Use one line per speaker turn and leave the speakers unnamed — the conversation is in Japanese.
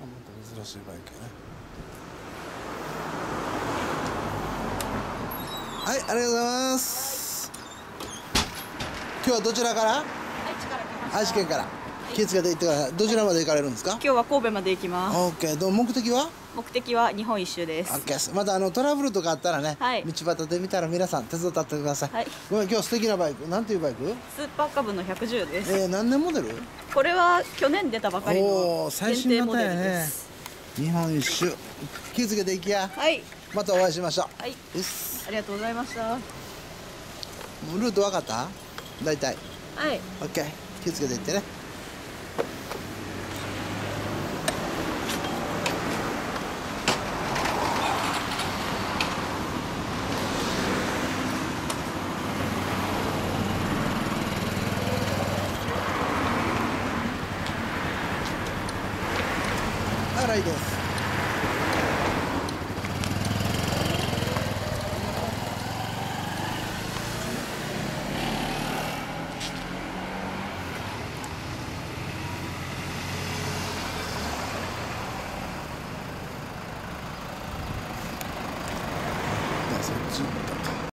また珍しいバイクやね。はい、ありがとうございます。今日はどちらから？愛知県から。気をつけて行ってください。どちらまで行かれるんですか？
今日は神戸まで行きます。
オッケー。目的は？
目的は日本一周です。
オッケーです。またトラブルとかあったらね、
はい、
道端で見たら皆さん手伝ってください。
はい、
ごめん、今日素敵なバイク。なんていうバイク？
スーパーカブの110です。
何年モデル？
これは去年出たばかりの
最
限定
新
モデルで
型やね。
す。
日本一周。気をつけていきや。
はい。
またお会いしましょう。
はい。
です。
ありがとうございました。
ルート分かった？大体。
はい。
オッケー。気をつけていってね。はい、です。